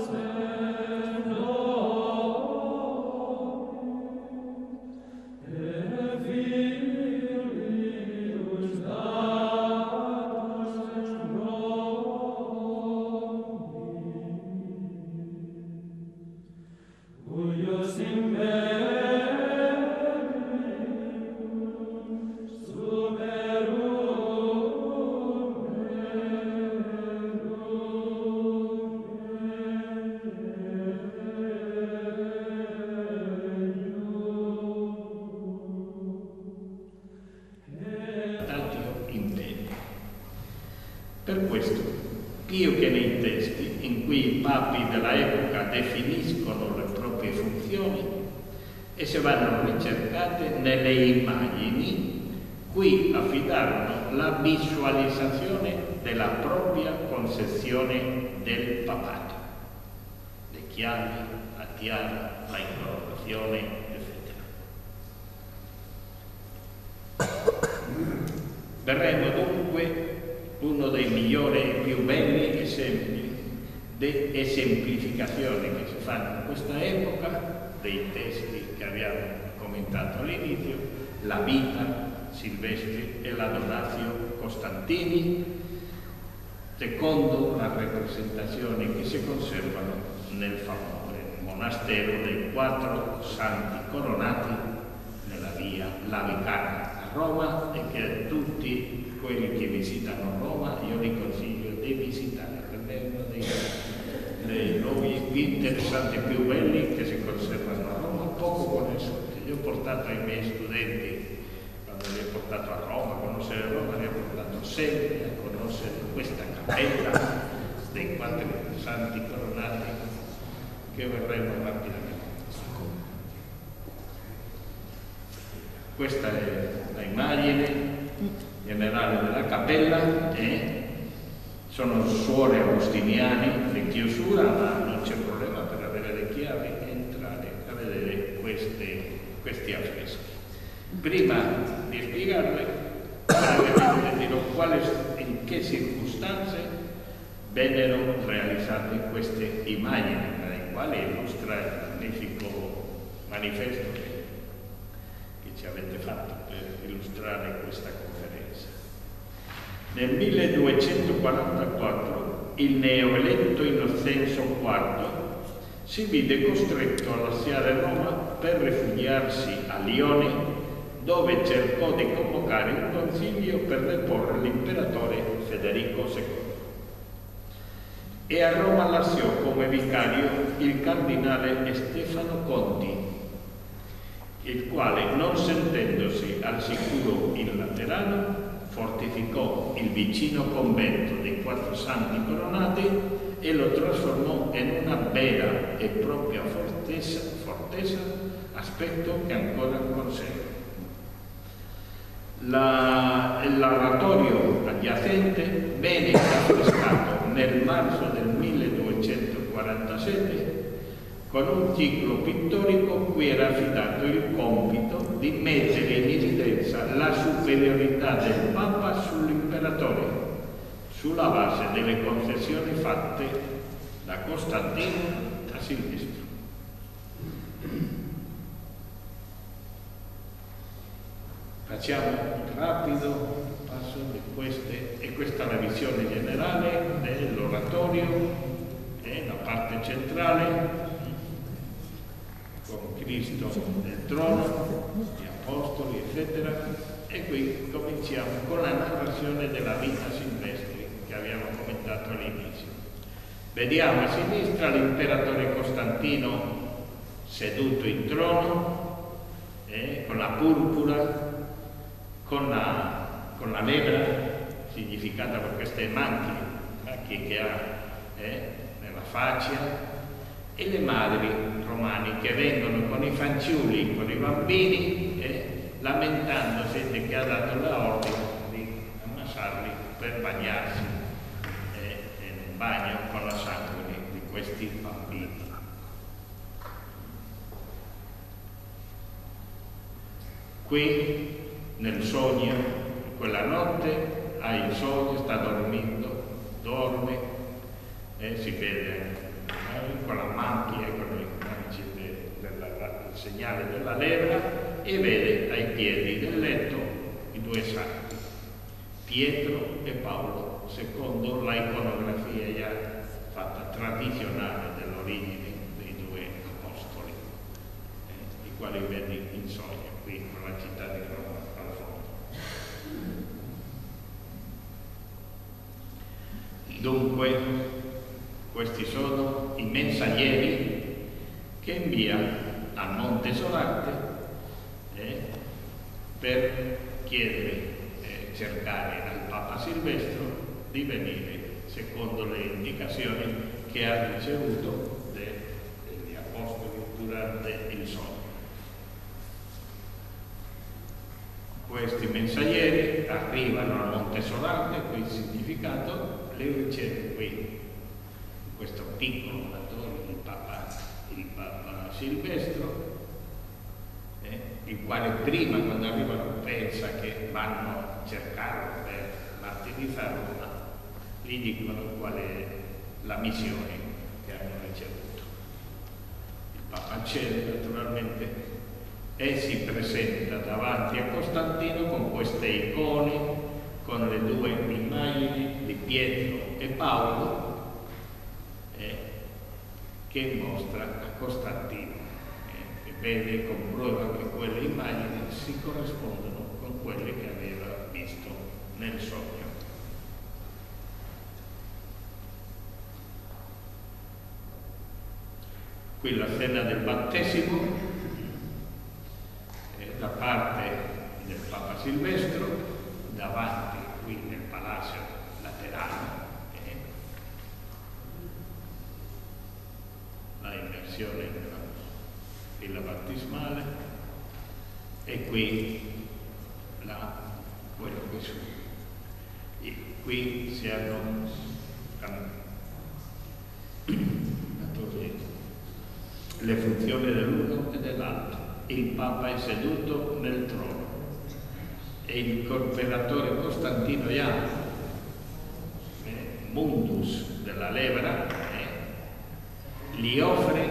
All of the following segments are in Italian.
Per questo, più che nei testi in cui i papi dell'epoca definiscono le proprie funzioni, esse vanno ricercate nelle immagini cui affidarono la visualizzazione della propria concezione del papato, le chiavi, la tiara, la incoronazione, eccetera. Verremo dunque uno dei migliori e più belli esempi di esemplificazione che si fanno in questa epoca dei testi che abbiamo commentato all'inizio, la vita Silvestri e la Donazio Costantini, secondo la rappresentazione che si conservano nel famoso monastero dei 4 santi coronati nella via Lavicana a Roma, e che tutti quelli che visitano Roma io vi consiglio di visitare, perché è uno dei luoghi più interessanti e più belli che si conservano a Roma, poco conosciuti. Io ho portato ai miei studenti, quando li ho portato a Roma, a conoscere Roma, li ho portato sempre a conoscere questa cappella dei 4 santi coronati che vedremo rapidamente. Questa è l'immagine generale della cappella, e sono suore agostiniani di chiusura, ma non c'è problema per avere le chiavi e entrare a vedere questi affreschi. Prima di spiegarle, brevemente dirò in che circostanze vennero realizzate queste immagini, nelle quali illustra il magnifico manifesto che ci avete fatto per illustrare questa conferenza. Nel 1244 il neoeletto Innocenzo IV si vide costretto a lasciare Roma per rifugiarsi a Lione, dove cercò di convocare un concilio per deporre l'imperatore Federico II. E a Roma lasciò come vicario il cardinale Stefano Conti, il quale, non sentendosi al sicuro in Laterano, fortificò il vicino convento dei 4 santi coronati e lo trasformò in una vera e propria fortezza, aspetto che ancora conserva. L'oratorio adiacente venne affrescato nel marzo del 1247 con un ciclo pittorico cui era affidato il compito di mettere in evidenza la superiorità del Papa sull'imperatore, sulla base delle concessioni fatte da Costantino a Silvestro. Facciamo un rapido passo di queste, e questa è la visione generale dell'oratorio, e la parte centrale con Cristo nel trono, gli apostoli, eccetera, e qui cominciamo con la narrazione della vita Silvestri che abbiamo commentato all'inizio. Vediamo a sinistra l'imperatore Costantino seduto in trono, con la purpura, con la lepra, significata per queste macchie che ha nella faccia, e le madri romane che vengono con i fanciulli, con i bambini, lamentandosi di che ha dato l'ordine di ammassarli per bagnarsi in un bagno con la sangue di questi bambini. Qui nel sogno, quella notte, ha il sogno, sta dormendo, dorme, si vede segnale della lepra, e vede ai piedi del letto i due santi, Pietro e Paolo, secondo la iconografia già fatta tradizionale dell'origine dei due apostoli, i quali vedi in sogno qui con la città di Roma al fondo. Dunque, questi sono i messaggeri che invia al Monte Soracte per chiedere e cercare al Papa Silvestro di venire secondo le indicazioni che ha ricevuto degli apostoli durante il sogno. Questi messaggeri arrivano al Monte Soracte, qui il significato, li riceve qui, in questo piccolo oratorio, il Papa Silvestro, il quale prima, quando arrivano, pensa che vanno a cercarlo per martirizzarlo, ma gli dicono qual è la missione che hanno ricevuto. Il Papa accede naturalmente e si presenta davanti a Costantino con queste icone, con le due immagini di Pietro e Paolo, che mostra a Costantino, che vede, comprueba che quelle immagini si corrispondono con quelle che aveva visto nel sogno. Qui la scena del battesimo da parte del Papa Silvestro, davanti qui nel Palazzo Laterano, la immersione nella villa battismale, e qui quello che su. E qui si hanno le funzioni dell'uno e dell'altro. Il Papa è seduto nel trono e il imperatore Costantino Iano, mundus della lepra, gli offre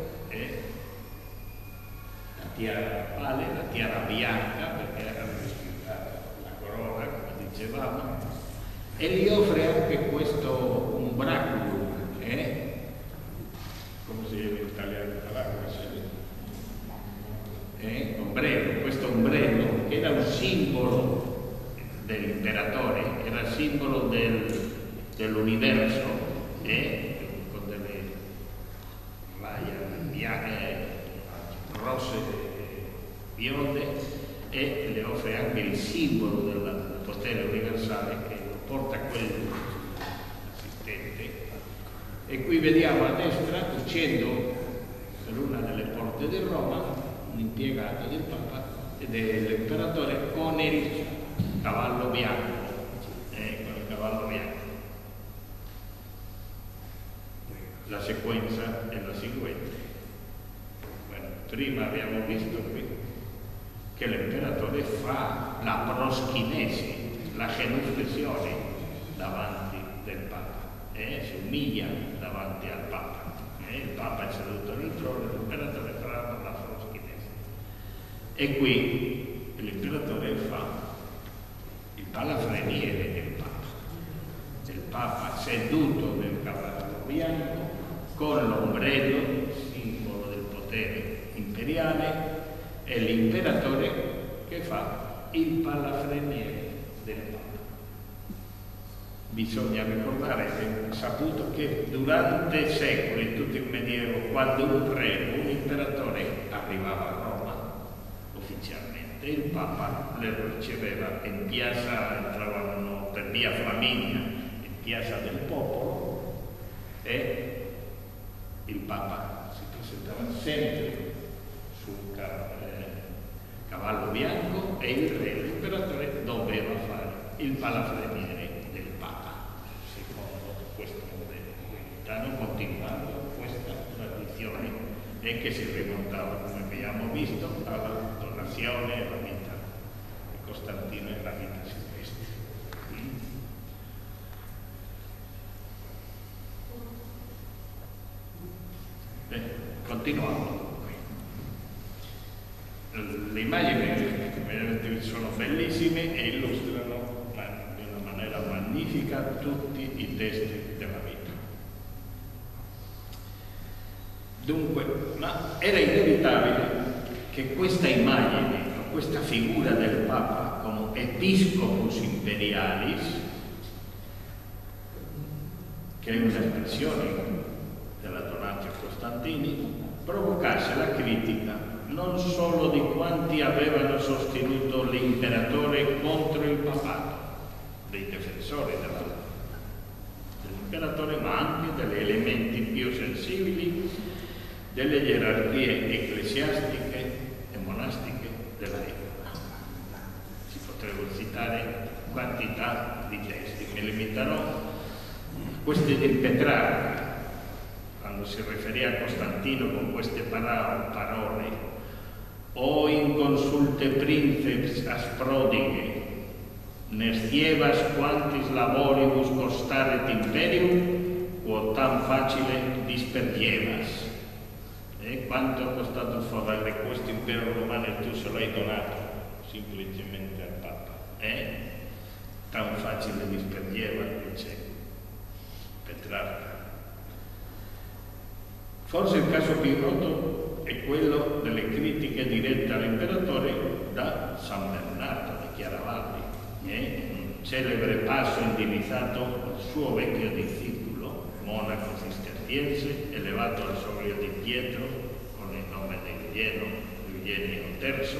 la tiara papale, la tiara bianca, perché era rifiutata la corona, come dicevamo, e gli offre anche questo umbraculum, come si dice in italiano? Ombrello, questo ombrello che era un simbolo dell'imperatore, era simbolo dell'universo, con delle raie bianche, rosse e bionde, e le offre anche il simbolo del potere universale che lo porta a quello assistente. E qui vediamo a destra, uscendo per una delle porte di Roma, un impiegato del Papa e dell'imperatore con il cavallo bianco, La sequenza è la seguente. Prima abbiamo visto qui che l'imperatore fa la proschinesi, la genuflessione davanti del Papa, si umilia davanti al Papa. Il Papa è seduto nel trono, l'imperatore fa la proschinesi. E qui l'imperatore fa il palafreniere del Papa. Il Papa seduto nel cavallo bianco con l'ombrello, simbolo del potere imperiale, e l'imperatore che fa il palafreniere del Papa. Bisogna ricordare che saputo che durante secoli, tutto il Medioevo, quando un re, un imperatore arrivava a Roma ufficialmente, il Papa le riceveva in piazza, entravano per via Flaminia, in piazza del Popolo, e il Papa si presentava sempre sul cavallo bianco, e il re, l'imperatore, doveva fare il palafreniere del Papa, secondo questo modello. Quindi stanno continuando questa tradizione e che si rimontava, come abbiamo visto, alla donazione e alla vita di Costantino e la vita silvestre. Continuando. Le immagini sono bellissime e illustrano di una maniera magnifica tutti i testi della vita. Dunque, ma era inevitabile che questa immagine, questa figura del Papa come Episcopus Imperialis, che è un'espressione della Donatio Costantini, provocasse la critica non solo di quanti avevano sostenuto l'imperatore contro il papato, dei difensori dell'imperatore, ma anche degli elementi più sensibili delle gerarchie ecclesiastiche e monastiche dell'epoca. Si potrebbero citare quantità di testi, mi limiterò a questi di Petrarca, quando si riferì a Costantino con queste parole: o inconsulte princeps asprodighe, nes dievas quantis laboribus costaret imperium, quotam facile disperdievas. E quanto ha costato fare questo impero romano e tu se l'hai donato semplicemente al Papa? Tan facile disperdieva, dice Petrarca. Forse il caso più noto è quello delle critiche dirette all'imperatore da San Bernardo di Chiaravalli, un celebre passo indirizzato al suo vecchio discepolo, monaco cisterciense, elevato al soglio di Pietro con il nome di Eugenio III,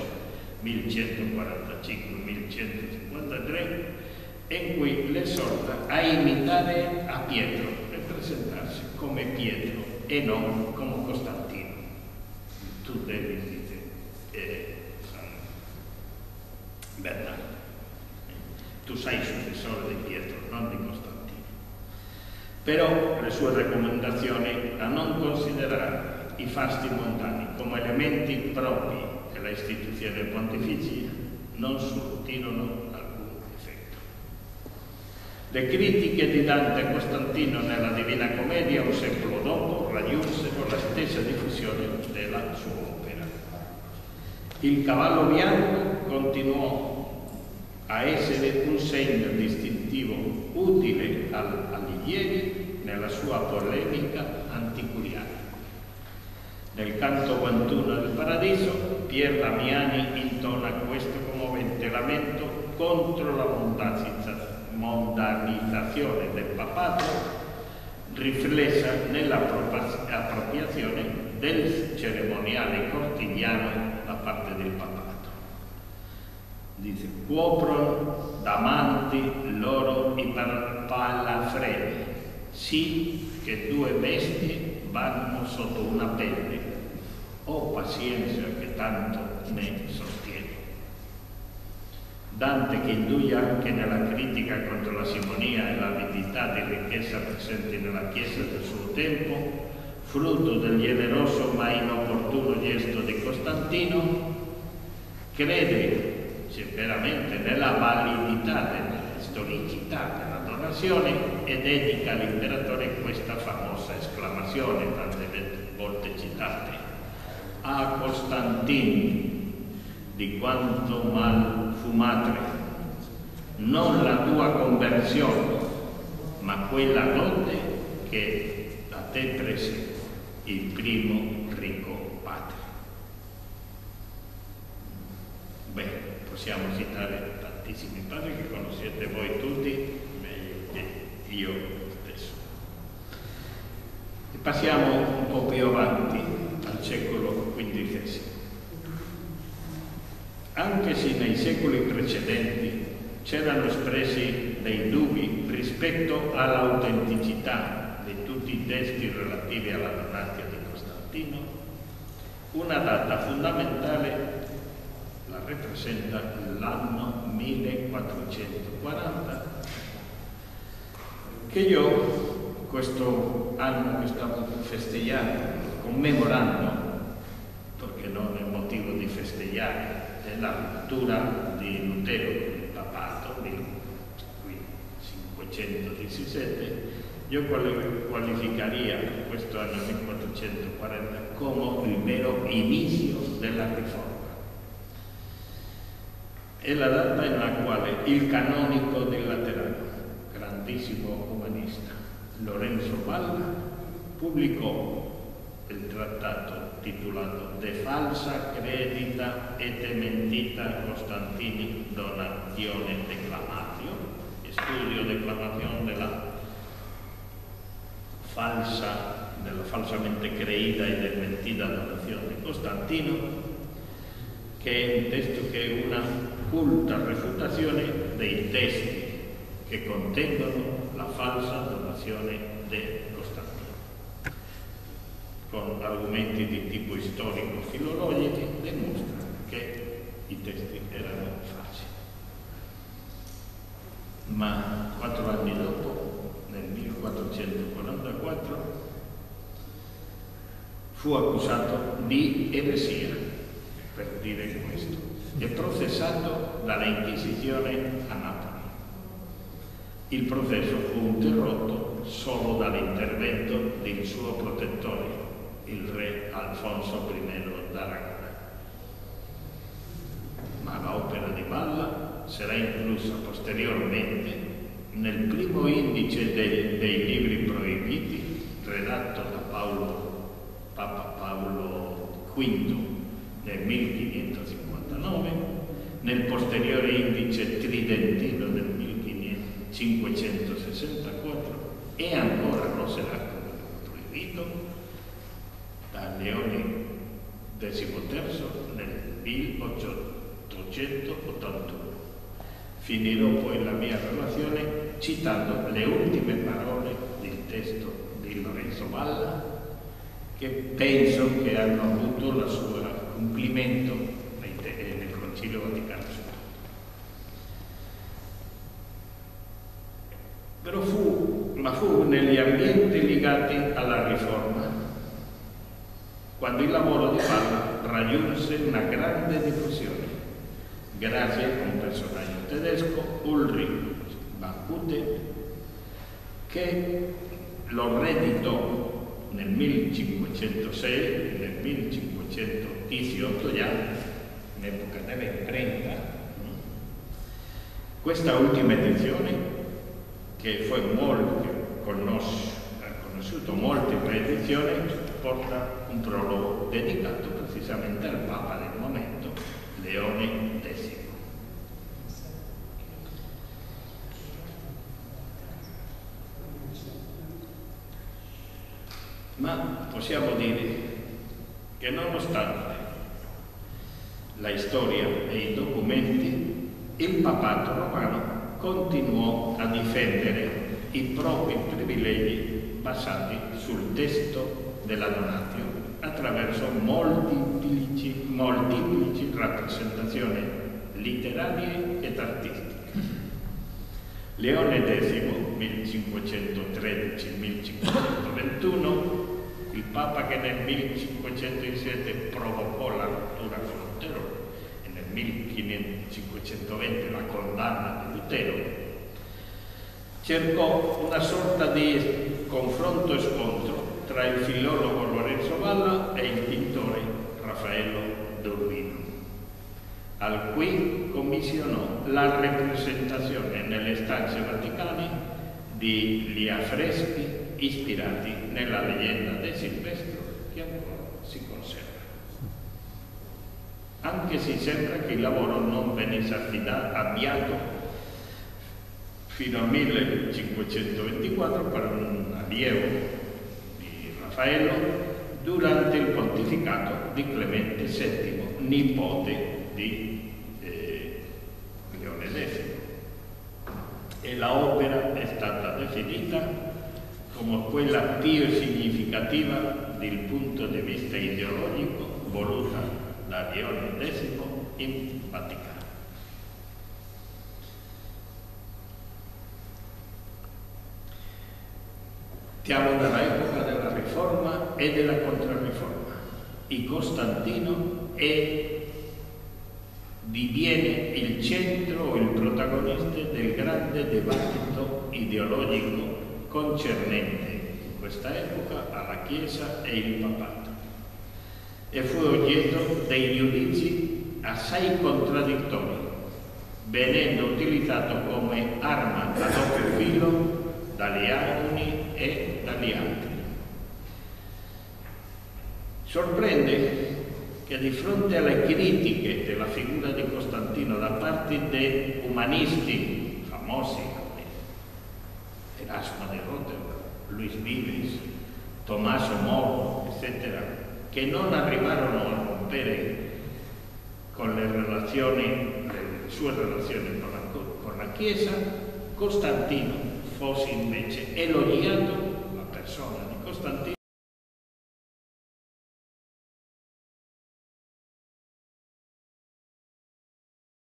1145-1153, in cui le esorta a imitare a Pietro e presentarsi come Pietro e non come Costantino. Tu devi dire San Bernardo, tu sei il successore di Pietro, non di Costantino. Però le sue raccomandazioni a non considerare i fasti mondani come elementi propri della istituzione pontificia non sortirono alcun effetto. Le critiche di Dante a Costantino nella Divina Commedia un secolo dopo raggiunsero la stessa diffusione della sua opera. Il cavallo bianco continuò a essere un segno distintivo utile all'Alighieri nella sua polemica anticuriale. Nel canto 21 del Paradiso, Pier Damiani intona questo commovente lamento contro la mondanizzazione del papato, riflessa nell'appropriazione del cerimoniale cortigliano da parte del papato. Dice: "Quopron damanti loro i palafreni, sì che due bestie vanno sotto una pelle, o pazienza che tanto ne sostiene." Dante, che induce anche nella critica contro la simonia e l'avidità di ricchezza presenti nella Chiesa del suo tempo, frutto del generoso ma inopportuno gesto di Costantino, crede veramente nella validità, nella storicità della donazione e dedica all'imperatore questa famosa esclamazione, tante volte citate: "A Costantino, di quanto mal fumatre, non la tua conversione, ma quella dote che da te prese il primo ricco padre." Beh, possiamo citare tantissimi padri che conoscete voi tutti meglio che io stesso. E passiamo un po' più avanti al secolo XV. Anche se nei secoli precedenti c'erano espressi dei dubbi rispetto all'autenticità di tutti i testi relativi alla Donatio di Costantino, una data fondamentale la rappresenta l'anno 1440, che io questo anno che stavo festeggiando, commemorando, perché non è motivo di festeggiare, è la rottura di Lutero con il papato del 517, io qualificaria questo anno 1440 come il vero inizio della riforma. è la data in la quale il canonico del Laterano, grandissimo umanista, Lorenzo Valla, pubblicò il trattato titolato De falsa credita et mentita Constantini donatione declamatio, studio declamación della falsamente creída y desmentida donación de Costantino, che è un testo che è una culta refutazione dei testi che contengono la falsa donazione di Costantino, con argomenti di tipo storico-filologici, dimostra che i testi erano falsi. Ma 4 anni dopo, nel 1444, fu accusato di eresia, per dire questo, e processato dalla Inquisizione a Napoli. Il processo fu interrotto solo dall'intervento del suo protettore, il re Alfonso I d'Aragona. Ma l'opera di Valla sarà inclusa posteriormente nel primo indice dei libri proibiti redatto da Papa Paolo V nel 1559, nel posteriore indice tridentino del 1564 e ancora non sarà proibito da Leone XIII nel 1881. Finirò poi la mia relazione citando le ultime parole del testo di Lorenzo Valla, che penso che hanno avuto il suo compimento nel Concilio Vaticano II. Però fu negli ambienti legati alla Riforma, quando il lavoro di Valla raggiunse una grande diffusione, grazie a un personaggio tedesco, Ulrich von Hutten, che lo reeditò nel 1506 e nel 1518, già in epoca dell'imprenta. Questa ultima edizione, che fu conosciuto molte reedizioni, porta un prologo dedicato precisamente al Papa del momento, Leone X. Ma possiamo dire che nonostante la storia e i documenti, il papato romano continuò a difendere i propri privilegi basati sul testo della Donatio attraverso molteplici rappresentazioni letterarie ed artistiche. Leone X, 1513-1521, il Papa che nel 1507 provocò la rottura con Lutero e nel 1520 la condanna di Lutero, cercò una sorta di confronto e scontro tra il filologo Lorenzo Valla e il pittore Raffaello d'Urbino, al cui commissionò la rappresentazione nelle stanze vaticane di affreschi ispirati nella leggenda di Silvestro, che ancora si conserva. Anche se sembra che il lavoro non venisse avviato fino al 1524 per un allievo di Raffaello durante il pontificato di Clemente VII, nipote di Leone X, e l'opera è stata definita come quella più significativa dal punto di vista ideologico voluta da Leone X in Vaticano. Siamo nell'epoca della Riforma e della Controriforma. Il Costantino diviene il centro, il protagonista del grande dibattito ideologico concernente in questa epoca alla Chiesa e il Papato, e fu oggetto dei giudizi assai contraddittori venendo utilizzato come arma a doppio filo dagli uni e dagli altri. Sorprende che di fronte alle critiche della figura di Costantino da parte dei umanisti famosi come Erasmo de Rotterdam, Luis Vives, Tommaso Moro, eccetera, che non arrivarono a rompere con le sue relazioni con la Chiesa, Costantino fosse invece elogiato, la persona di Costantino